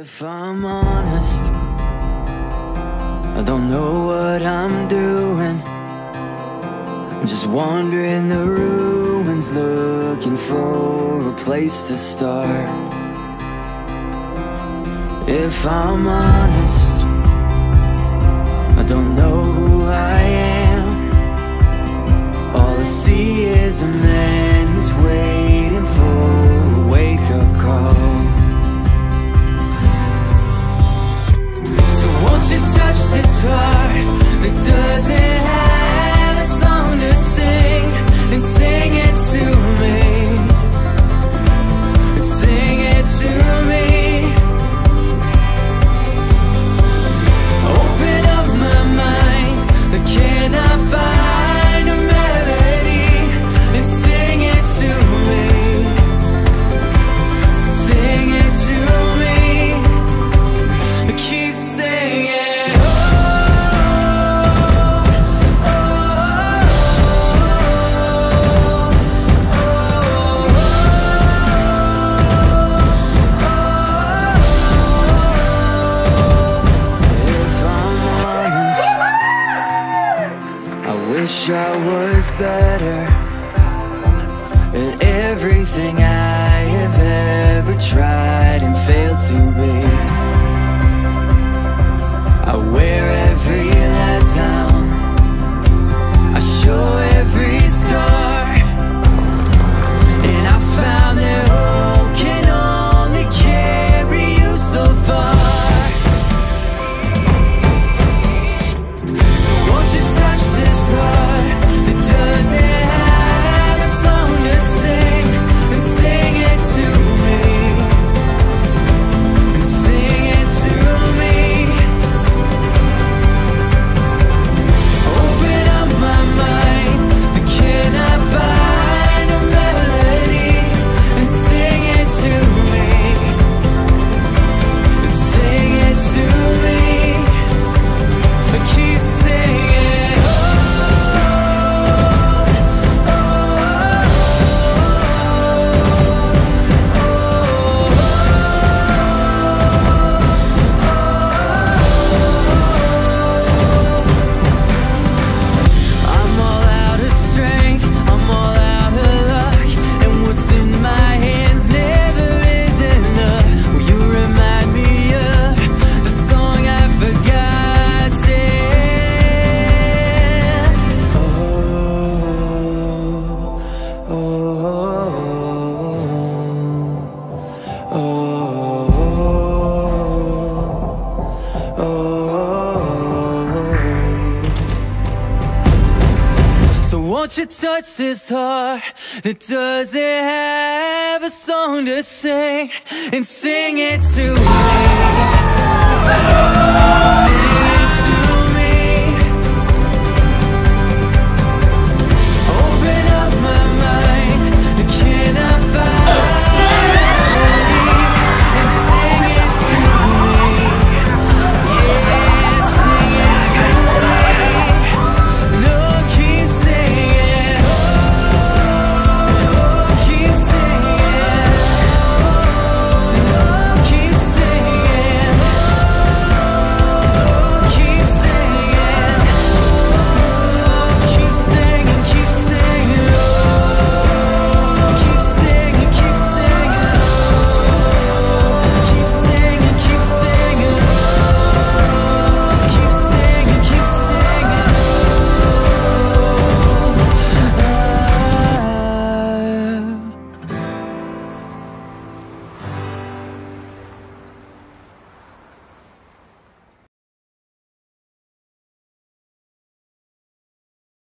If I'm honest, I don't know what I'm doing. I'm just wandering the ruins, looking for a place to start. If I'm honest, I don't know who I am. All I see is a man who's waiting for a wake-up call. Won't you touch this heart that doesn't have a song to sing, and sing it to me, sing it to me. Open up my mind, can I find a melody, and sing it to me, sing it to me. Keep saying I was better at everything I have ever tried and failed to be. I wear every letdown, I show every scar, and I found that hope can only carry you so far. So won't you touch this heart that doesn't have a song to sing, and sing it to me, and sing it to me. Open up my mind, can I find a melody, and sing it to me, sing it to me. I keep singing, oh, oh, I'm all out of strength, I'm all out of luck, and what's in my hands never is enough. Will you remind me of the song I've forgotten? Oh, oh, oh, oh, oh. So won't you touch this heart that doesn't have a song to sing, and sing it to me, sing